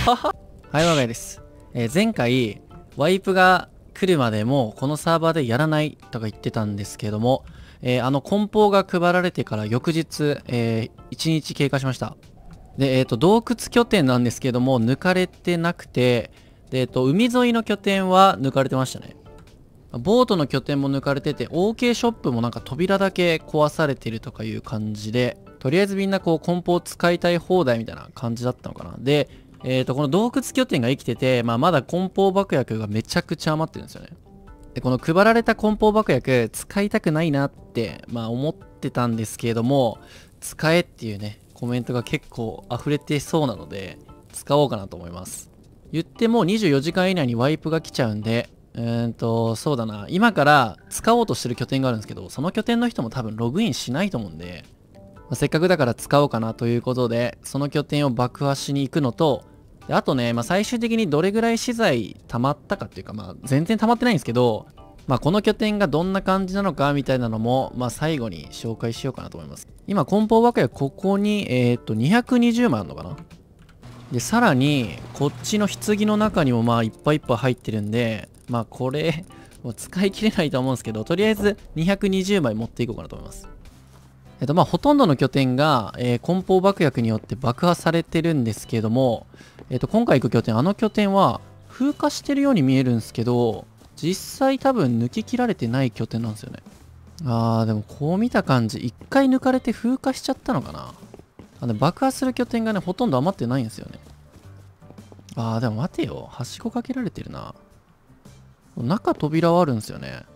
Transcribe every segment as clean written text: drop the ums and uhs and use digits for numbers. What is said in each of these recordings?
はい、我が家です。前回、ワイプが来るまでも、このサーバーでやらないとか言ってたんですけども、梱包が配られてから翌日、1日経過しました。で、洞窟拠点なんですけども、抜かれてなくて、で、海沿いの拠点は抜かれてましたね。ボートの拠点も抜かれてて、OK ショップもなんか扉だけ壊されてるとかいう感じで、とりあえずみんなこう梱包使いたい放題みたいな感じだったのかな。で、この洞窟拠点が生きてて、まだ梱包爆薬がめちゃくちゃ余ってるんですよね。で、この配られた梱包爆薬使いたくないなって、思ってたんですけれども、使えっていうね、コメントが結構溢れてそうなので、使おうかなと思います。言っても24時間以内にワイプが来ちゃうんで、そうだな。今から使おうとしてる拠点があるんですけど、その拠点の人も多分ログインしないと思うんで、せっかくだから使おうかなということで、その拠点を爆破しに行くのと、であとね、最終的にどれぐらい資材溜まったかっていうか、全然溜まってないんですけど、この拠点がどんな感じなのかみたいなのも、最後に紹介しようかなと思います。今、梱包爆薬ここに、220枚あるのかな。で、さらに、こっちの棺の中にもいっぱいいっぱい入ってるんで、これ、もう使い切れないと思うんですけど、とりあえず220枚持っていこうかなと思います。ほとんどの拠点が、梱包爆薬によって爆破されてるんですけども、今回行く拠点、あの拠点は風化してるように見えるんですけど、実際多分抜き切られてない拠点なんですよね。でもこう見た感じ、一回抜かれて風化しちゃったのかな。爆破する拠点がね、ほとんど余ってないんですよね。でも待てよ。はしごかけられてるな。中扉はあるんですよね。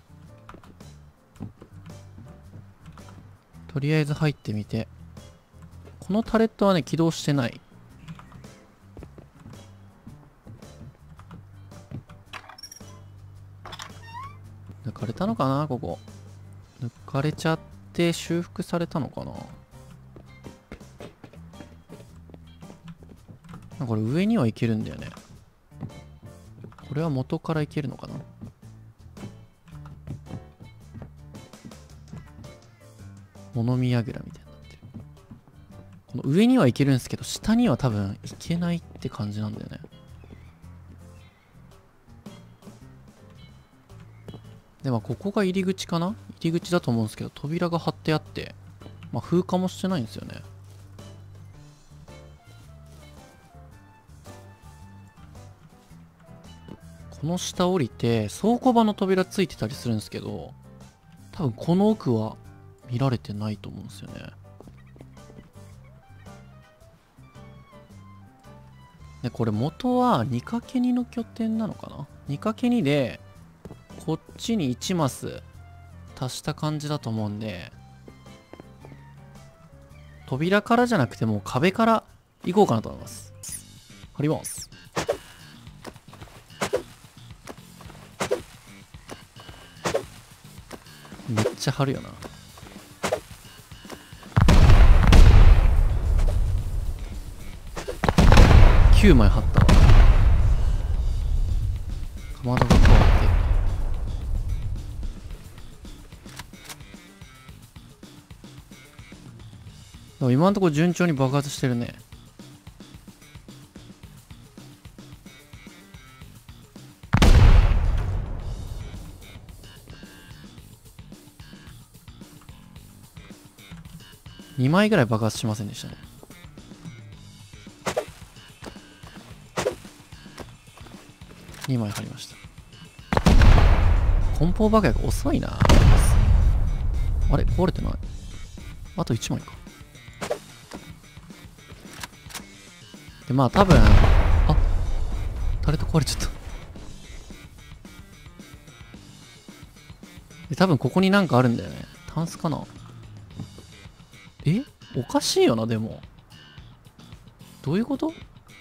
とりあえず入ってみて。このタレットはね、起動してない。抜かれたのかなここ。抜かれちゃって修復されたのかな。これ上には行けるんだよね。これは元から行けるのかな。物見櫓みたいになってる。この上には行けるんですけど、下には多分行けないって感じなんだよね。で、ここが入り口かな。入り口だと思うんですけど、扉が張ってあって、風化もしてないんですよね。この下降りて、倉庫場の扉ついてたりするんですけど、多分この奥は見られてないと思うんですよね。で、これ元は 2×2 の拠点なのかな。 2×2 で、こっちに1マス足した感じだと思うんで、扉からじゃなくてもう壁から行こうかなと思います。貼ります。めっちゃ貼るよな。9枚貼ったわ。かまどが変わって。でも今のところ順調に爆発してるね。2枚ぐらい爆発しませんでしたね。2枚貼りました。梱包爆薬遅いな。あれ壊れてない。あと1枚か。で、多分、タレット壊れちゃった。で、多分ここになんかあるんだよね。タンスかな。おかしいよな、でも。どういうこと？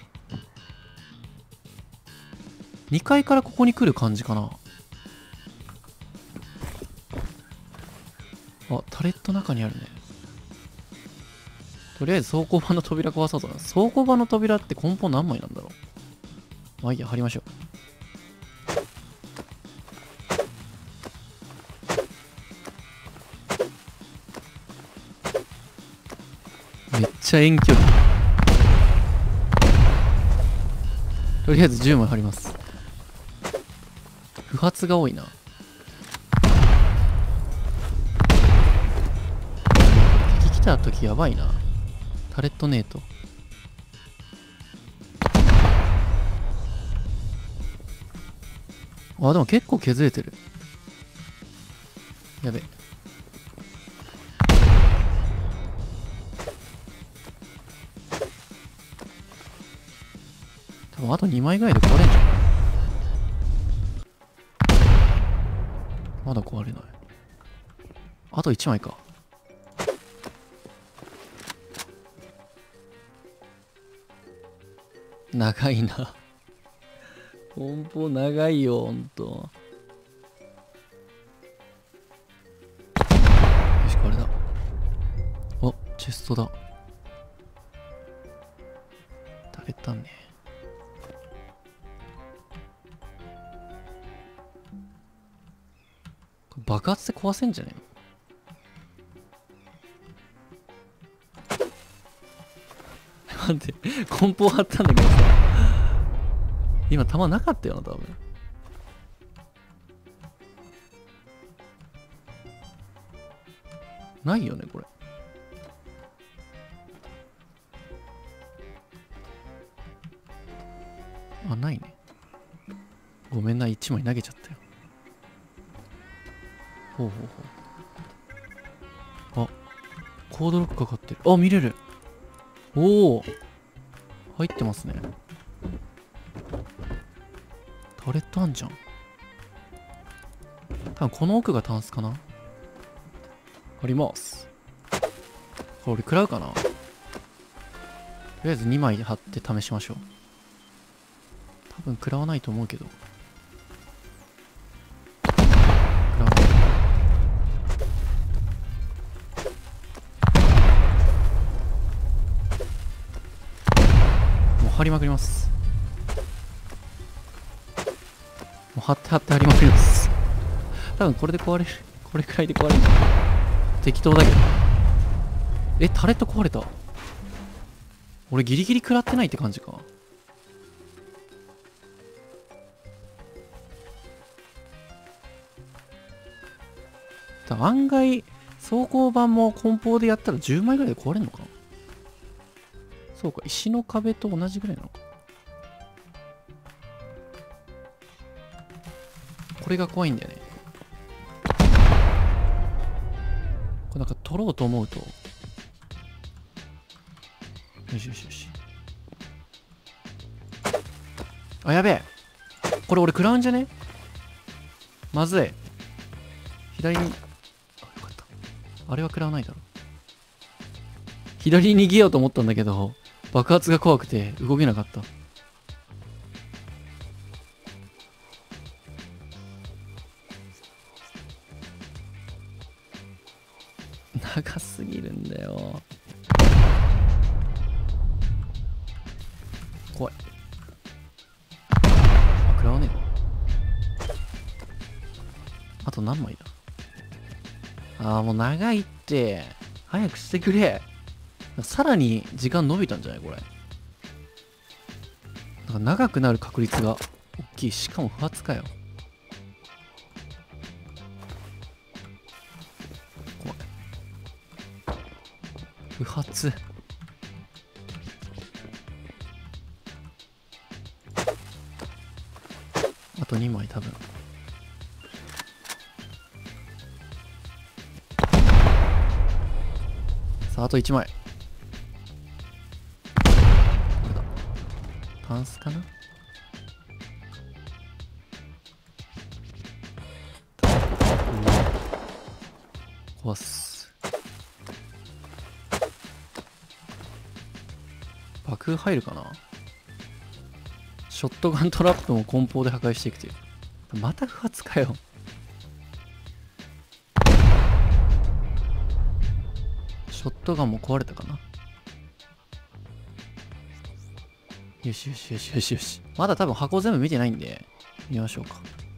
2 階からここに来る感じかな。タレット中にあるね。とりあえず倉庫場の扉壊そうと思います。倉庫場の扉って梱包何枚なんだろう。いいや、貼りましょう。めっちゃ遠距離。 とりあえず10枚貼ります。不発が多いな。敵来た時やばいな。タレットネート。あ、でも結構削れてる。やべ。多分あと2枚ぐらいで壊れんじゃん。まだ壊れない。あと1枚か。長いな。梱包長いよ、ほんと。よし、これだ。お、チェストだ。食べたね。爆発で壊せんじゃねえの。待って、梱包貼ったんだけどさ。今弾なかったよな、多分。ないよね、これ。あ、ないね。ごめんな、1枚投げちゃったよ。ほうほうほう。あ、コードロックかかってる。あ、見れる。おお。入ってますね。タレットあんじゃん。多分この奥がタンスかな。あります。これ食らうかな。とりあえず2枚貼って試しましょう。多分食らわないと思うけど。食らわない。もう貼りまくります。もう貼って貼って貼りまくります。多分これで壊れる。これくらいで壊れる。適当だけど。え、タレット壊れた。俺ギリギリ食らってないって感じか。案外、装甲板も梱包でやったら10枚ぐらいで壊れるのかな。そうか、石の壁と同じぐらいなのか。これが怖いんだよね。これなんか取ろうと思うと。よしよしよし。あ、やべえ。これ俺食らうんじゃね。まずい。左に。あ、よかった。あれは食らわないだろ。左に逃げようと思ったんだけど、爆発が怖くて動けなかった。長すぎるんだよ。怖い。あ、食らわねえの。あと何枚だ。ああ、もう長いって。早くしてくれ。さらに時間伸びたんじゃないこれ。なんか長くなる確率が大きい。しかも不発かよ。怖い。不発。あと2枚多分。さあ、あと1枚。これだ。タンスかな。壊す。爆風入るかな。ショットガントラップも梱包で破壊していくという。また不発かよ。ショットガンも壊れたかな。よしよしよしよしよし。まだ多分箱全部見てないんで、見ましょうか。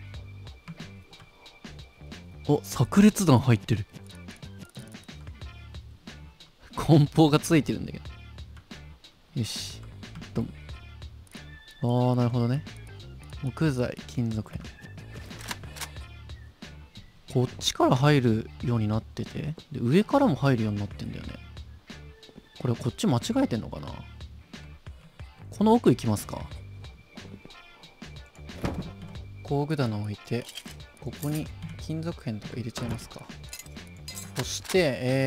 お、炸裂弾入ってる。梱包がついてるんだけど。よし。ドン。 ああ、なるほどね。木材、金属片。こっちから入るようになってて、で、上からも入るようになってんだよね。これこっち間違えてんのかな。この奥行きますか。工具棚を置いて、ここに金属片とか入れちゃいますか。そして、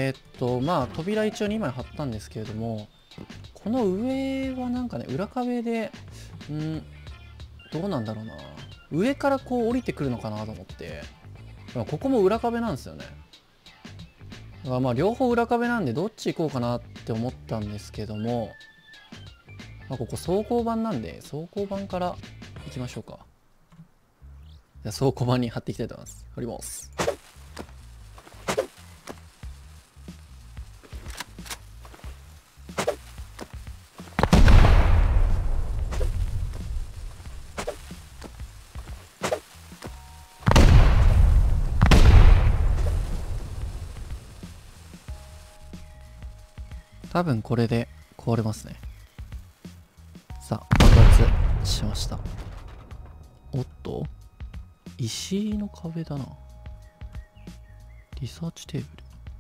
まあ、扉一応2枚貼ったんですけれども、この上はなんかね、裏壁で、どうなんだろうな。上からこう降りてくるのかなと思って、でもここも裏壁なんですよね。だからまあ、両方裏壁なんで、どっち行こうかなって思ったんですけども、まあ、ここ装甲板なんで、装甲板から行きましょうか。じゃあ倉庫板に貼っていきたいと思います。貼ります。多分これで壊れますね。さあ、爆発しました。おっと、石の壁だな。リサーチテーブル。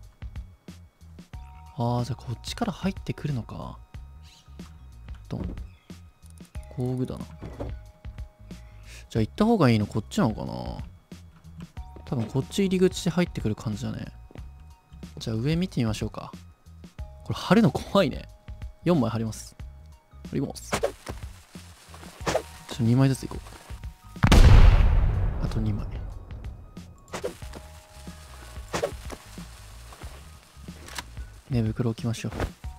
ああ、じゃあこっちから入ってくるのか。ドン。工具だな。じゃあ行った方がいいのこっちなのかな。多分こっち入り口で入ってくる感じだね。じゃあ上見てみましょうか。これ貼るの怖いね。4枚貼ります。貼ります。2枚ずついこう。あと2枚。寝袋置きましょう。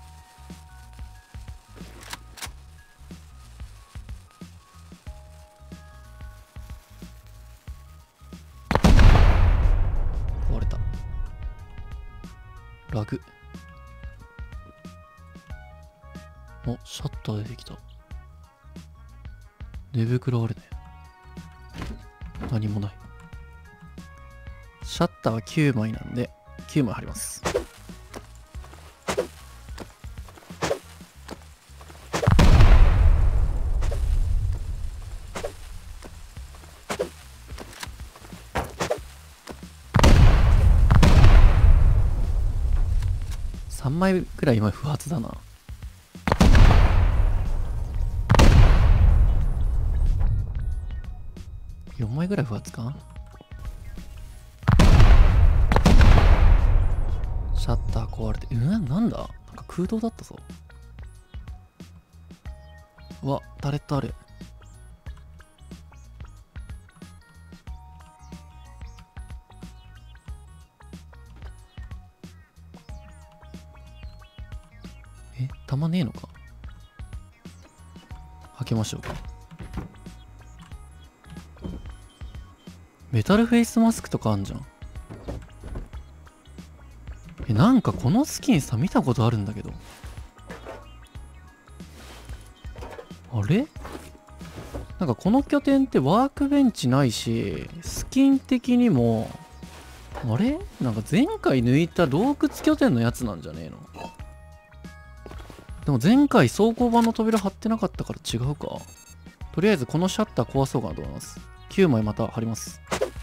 壊れた。ラグ。お、シャッター出てきた。寝袋あるね。何もない。シャッターは9枚なんで、9枚貼ります。3枚くらい今不発だな。4枚ぐらい不発か。シャッター壊れて、なんだ、なんか空洞だったぞ。うわ、タレットある。弾ねえのか。開けましょうか。メタルフェイスマスクとかあんじゃん。なんかこのスキンさ見たことあるんだけど。あれ、なんかこの拠点ってワークベンチないし、スキン的にもあれ、なんか前回抜いた洞窟拠点のやつなんじゃねえの。でも前回倉庫板の扉貼ってなかったから違うか。とりあえずこのシャッター壊そうかなと思います。9枚また貼ります。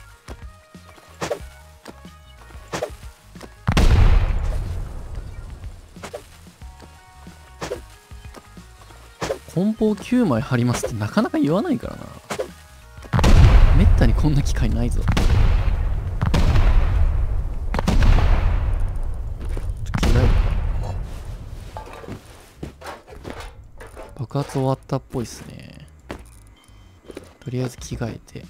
梱包9枚貼りますってなかなか言わないからな。めったにこんな機会ないぞ。爆発終わったっぽいっすね。とりあえず着替えて、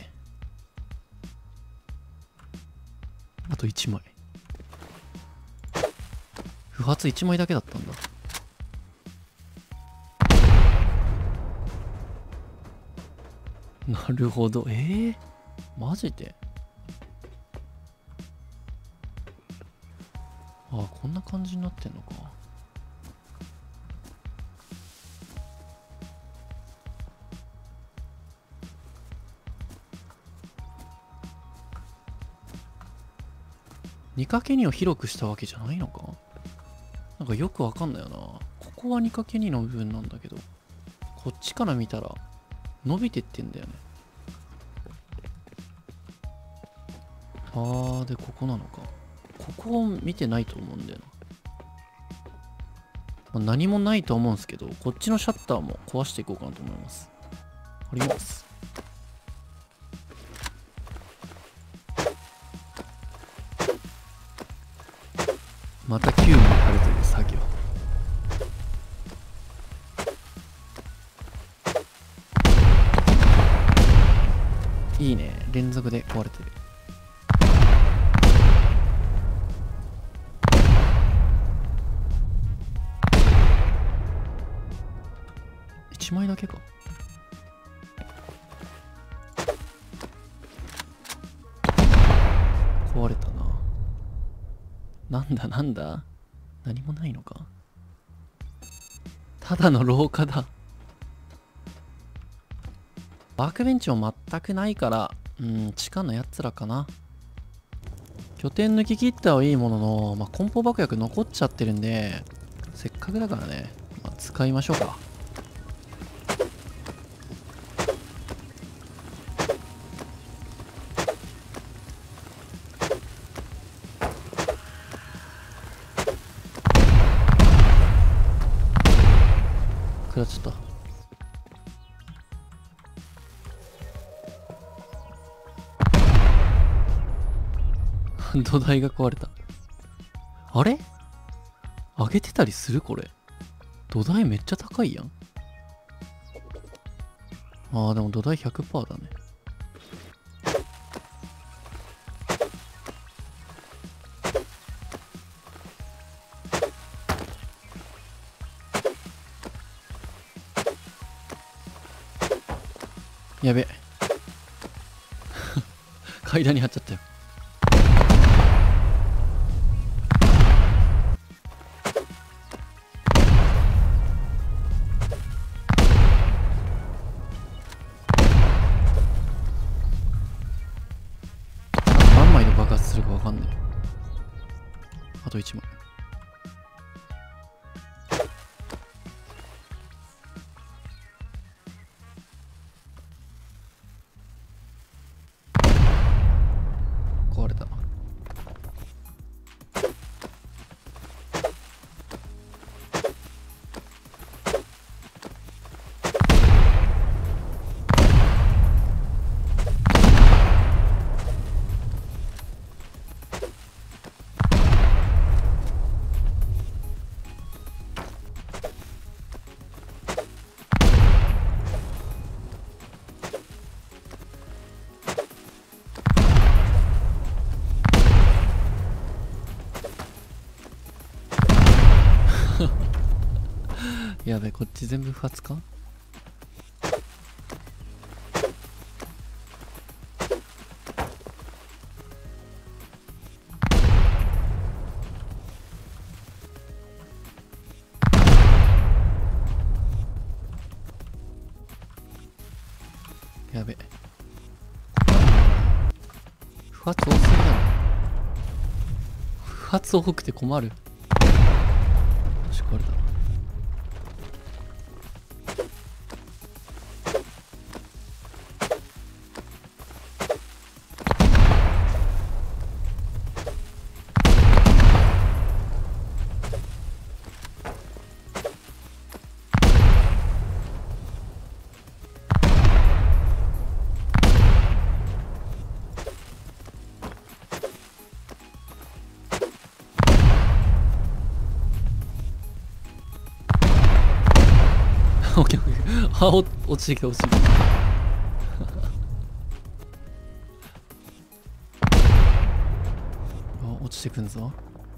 あと1枚。不発1枚だけだったんだ。なるほど。マジで。ああ、こんな感じになってんのか。2×2 を広くしたわけじゃないのか。なんかよくわかんないよな。ここは 2×2 の部分なんだけど、こっちから見たら伸びてってんだよね。あー、で、ここなのか。ここを見てないと思うんだよな。何もないと思うんですけど、こっちのシャッターも壊していこうかなと思います。あります。また9枚貼るという作業。いいね。連続で壊れてる。1枚だけか。壊れたな。なんだなんだ、何もないのか。ただの廊下だ。ワークベンチも全くないから、地下のやつらかな。拠点抜き切ったはいいものの、梱包爆薬残っちゃってるんで、せっかくだからね、使いましょうか。食らっちゃった。土台が壊れた。あれ上げてたりするこれ。土台めっちゃ高いやん。あー、でも土台 100% だね。やべ。階段に貼っちゃったよ。何枚で爆発するかわかんない。あと1枚。壊れた。やべ、こっち全部不発か。やべ、不発多すぎだろ。不発多くて困る。よし、壊れた。オッケーオッケー。あ、落ちてきた落ちてきた。あ、落ちてくんぞ。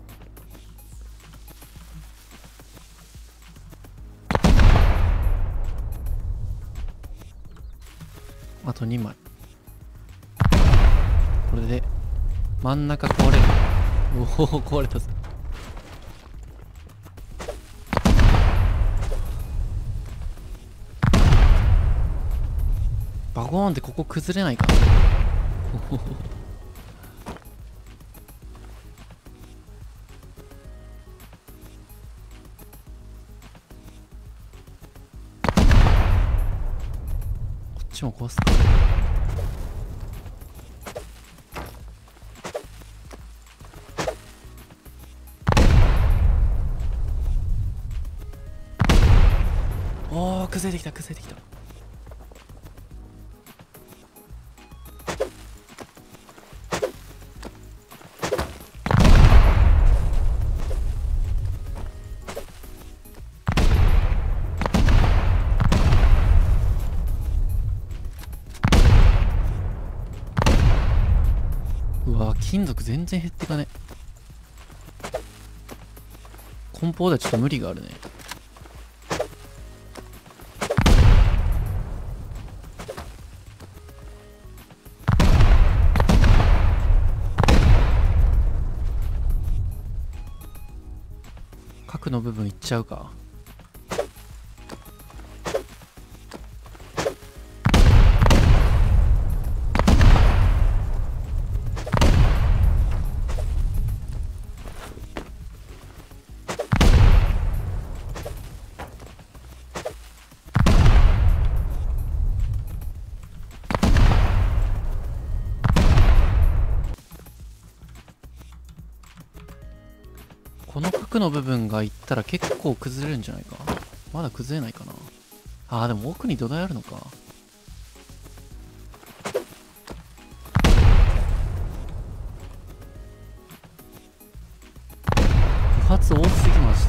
あと2枚。これで真ん中壊れる。おお、壊れたぞ。バゴーンってここ崩れないかな。 ちも壊すか。おー、崩れてきた崩れてきた。うわ、金属全然減ってかね。梱包ではちょっと無理があるね。核の部分いっちゃうか。この角の部分がいったら結構崩れるんじゃないか。まだ崩れないかな。あー、でも奥に土台あるのか。不発多すぎまして。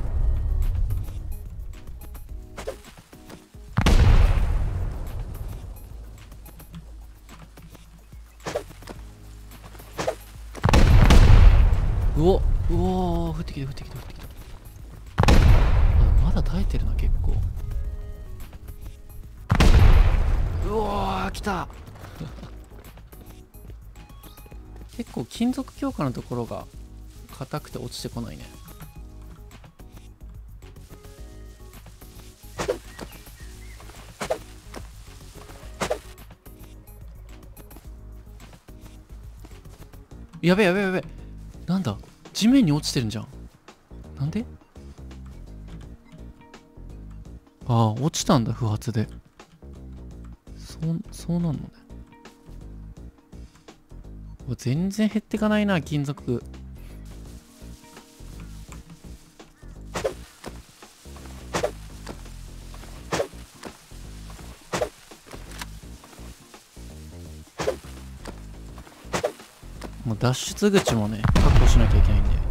うおうおー、降ってきた降ってきた降ってきた。まだ耐えてるな結構。うおー、来た結構金属強化のところが硬くて落ちてこないね。やべえやべえやべえ。なんだ、地面に落ちてるんじゃん。なんで？ああ、落ちたんだ、不発で。そうなんのね。全然減ってかないな、金属。もう脱出口もね、確保しなきゃいけないんで。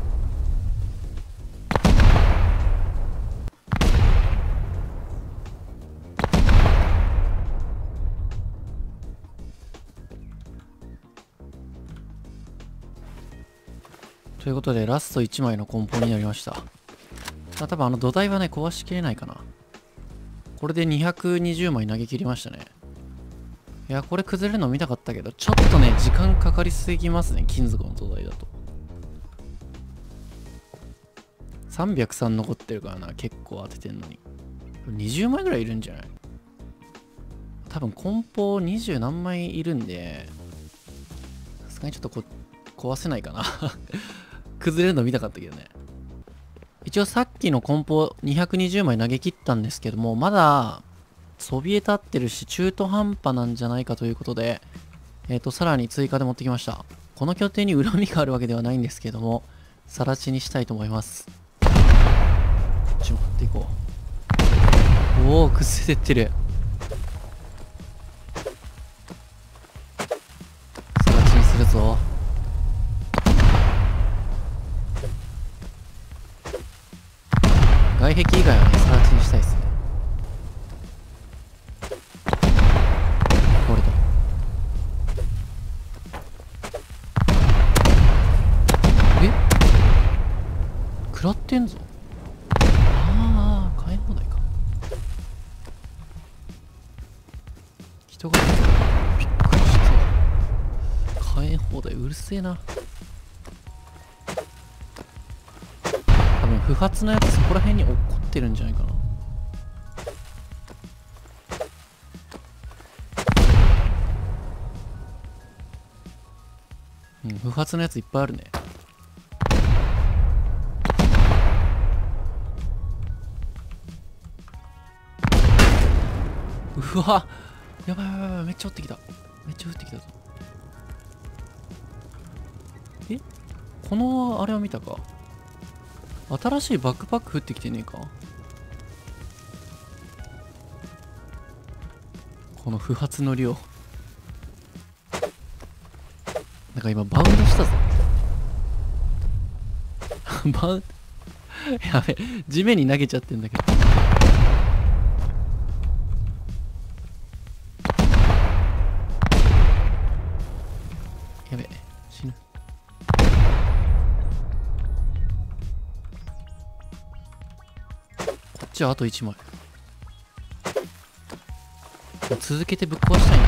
ということで、ラスト1枚の梱包になりました。多分土台はね、壊しきれないかな。これで220枚投げ切りましたね。いや、これ崩れるの見たかったけど、ちょっとね、時間かかりすぎますね、金属の土台だと。303残ってるからな、結構当ててんのに。20枚ぐらいいるんじゃない？多分梱包20何枚いるんで、さすがにちょっと壊せないかな。崩れるの見たかったけどね。一応さっきの梱包220枚投げ切ったんですけども、まだそびえ立ってるし中途半端なんじゃないかということで、さらに追加で持ってきました。この拠点に恨みがあるわけではないんですけども、更地にしたいと思います。こっちも買っていこう。おお、崩れてってる。更地にするぞ。外壁以外はね、更地にしたいですね。これだ。食らってんぞ。ああ、買え放題か。人がびっくりして。買え放題うるせえな。多分不発のやつそこら辺に落っこってるんじゃないかな。うん、不発のやついっぱいあるね。うわ、 やばいやばいやばい、めっちゃ降ってきた。めっちゃ降ってきたぞ。え、このあれを見たか。新しいバックパック降ってきてねえか。この不発の量。なんか今バウンドしたぞ。バウンやべ、地面に投げちゃってんだけど。やべ、死ぬ。こっちはあと1枚。続けてぶっ壊したいんだ。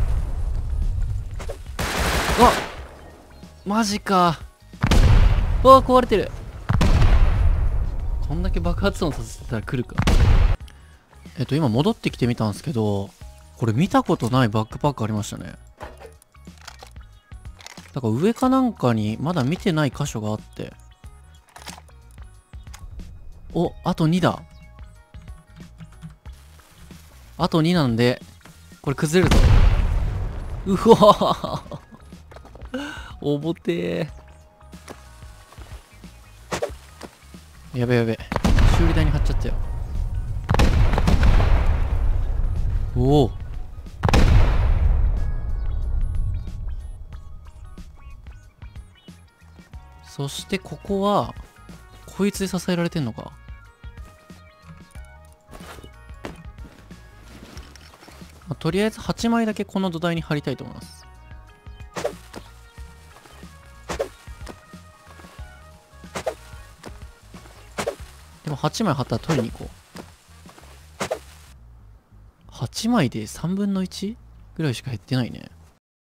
あ、マジか。うわ、壊れてる。こんだけ爆発音させてたら来るか。今戻ってきてみたんですけど、これ見たことないバックパックありましたね。だから上かなんかにまだ見てない箇所があって。お、あと2だ。あと2なんで、これ崩れるぞ。うわぁおぼてー。やべやべ。修理台に貼っちゃったよ。おお。そしてここは、こいつで支えられてんのか。とりあえず8枚だけこの土台に貼りたいと思います。でも8枚貼ったら取りに行こう。8枚で3分の 1? ぐらいしか減ってないね。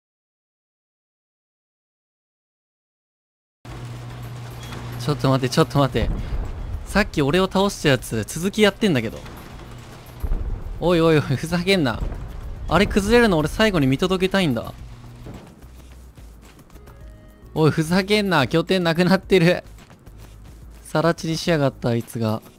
ちょっと待って、ちょっと待って。さっき俺を倒したやつ、続きやってんだけど。おいおいおい、ふざけんな。あれ崩れるの俺最後に見届けたいんだ。おい、ふざけんな。拠点なくなってる。さら地にしやがったあいつが。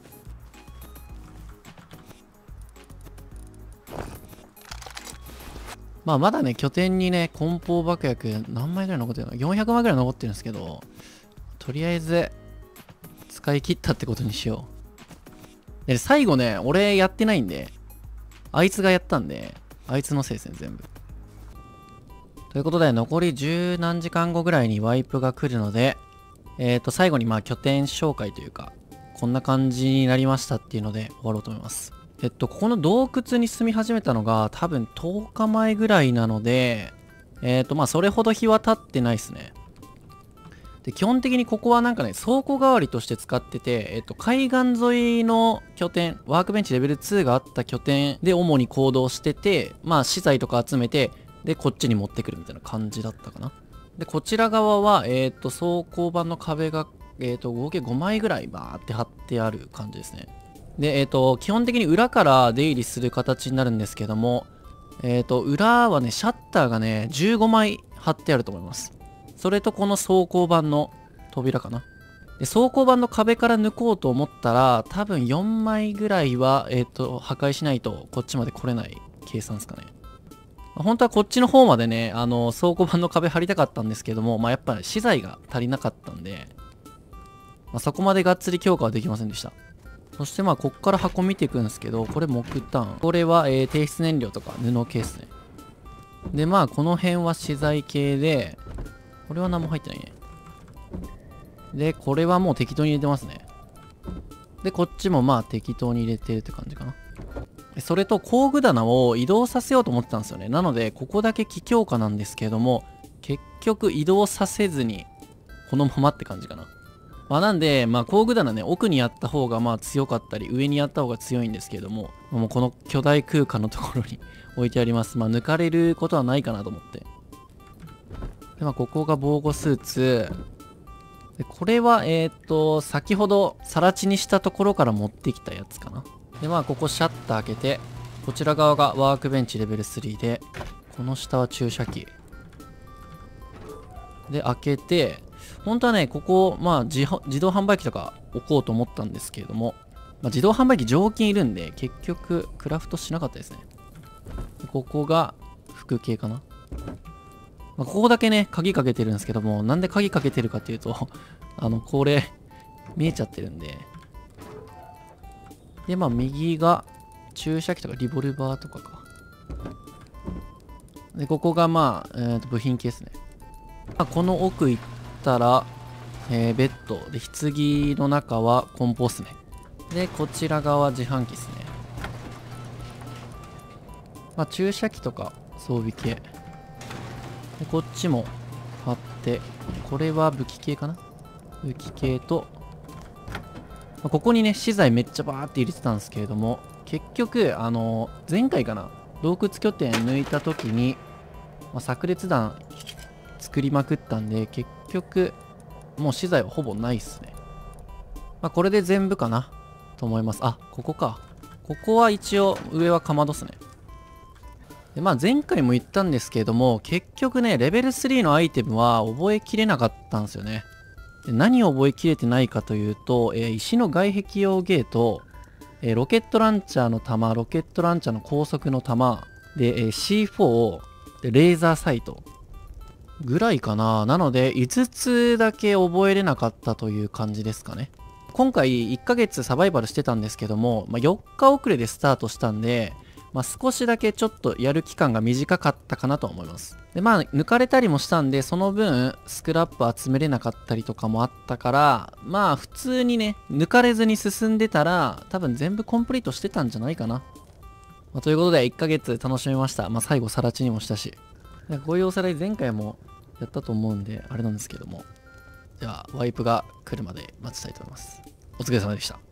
まあまだね、拠点にね、梱包爆薬何枚ぐらい残ってるの ?400 枚ぐらい残ってるんですけど、とりあえず使い切ったってことにしよう。で、最後ね、俺やってないんで、あいつがやったんで、あいつのせいですね、全部。ということで、残り十何時間後ぐらいにワイプが来るので、最後にまあ拠点紹介というか、こんな感じになりましたっていうので終わろうと思います。ここの洞窟に住み始めたのが多分10日前ぐらいなので、まあそれほど日は経ってないですね。で、基本的にここはなんかね、倉庫代わりとして使ってて、海岸沿いの拠点、ワークベンチレベル2があった拠点で主に行動してて、まあ資材とか集めて、で、こっちに持ってくるみたいな感じだったかな。で、こちら側は、装甲板の壁が、合計5枚ぐらいバーって貼ってある感じですね。で、基本的に裏から出入りする形になるんですけども、裏はね、シャッターがね、15枚貼ってあると思います。それとこの装甲板の扉かな。で、装甲板の壁から抜こうと思ったら、多分4枚ぐらいは、破壊しないとこっちまで来れない計算ですかね。本当はこっちの方までね、倉庫板の壁張りたかったんですけども、まあ、やっぱり資材が足りなかったんで、まあ、そこまでがっつり強化はできませんでした。そしてまあ、こっから箱見ていくんですけど、これ木炭。これは、低質燃料とか布系ですね。で、まあ、この辺は資材系で、これは何も入ってないね。で、これはもう適当に入れてますね。で、こっちもまあ、適当に入れてるって感じかな。それと工具棚を移動させようと思ってたんですよね。なので、ここだけ非強化なんですけれども、結局移動させずに、このままって感じかな。まあなんで、まあ工具棚ね、奥にやった方がまあ強かったり、上にやった方が強いんですけれども、もうこの巨大空間のところに置いてあります。まあ抜かれることはないかなと思って。で、まあここが防護スーツ。で、これは、先ほど、更地にしたところから持ってきたやつかな。で、まあ、ここシャッター開けて、こちら側がワークベンチレベル3で、この下は注射器。で、開けて、本当はね、ここ、まあ自動販売機とか置こうと思ったんですけれども、まあ、自動販売機常勤いるんで、結局、クラフトしなかったですね。 ここが副系かな。ここだけね、鍵かけてるんですけども、なんで鍵かけてるかっていうと、これ、見えちゃってるんで。で、右が注射器とかリボルバーとかか。で、ここが部品系ですね。この奥行ったら、ベッド。で、棺の中は梱包っすね。で、こちら側自販機ですね。注射器とか装備系。で、こっちも貼って、これは武器系かな。武器系と、ここにね、資材めっちゃバーって入れてたんですけれども、結局、前回かな、洞窟拠点抜いた時に、炸裂弾作りまくったんで、結局、もう資材はほぼないっすね。これで全部かなと思います。ここか。ここは一応、上はかまどっすね。で、前回も言ったんですけれども、結局ね、レベル3のアイテムは覚えきれなかったんですよね。で、何を覚えきれてないかというと、石の外壁用ゲート、ロケットランチャーの弾、ロケットランチャーの高速の弾、で、C4、で、レーザーサイトぐらいかな。なので、5つだけ覚えれなかったという感じですかね。今回1ヶ月サバイバルしてたんですけども、4日遅れでスタートしたんで、少しだけちょっとやる期間が短かったかなと思います。で、抜かれたりもしたんで、その分、スクラップ集めれなかったりとかもあったから、普通にね、抜かれずに進んでたら、多分全部コンプリートしてたんじゃないかな。ということで、1ヶ月楽しみました。最後、さらちにもしたし。こういうおさらい前回もやったと思うんで、あれなんですけども。では、ワイプが来るまで待ちたいと思います。お疲れ様でした。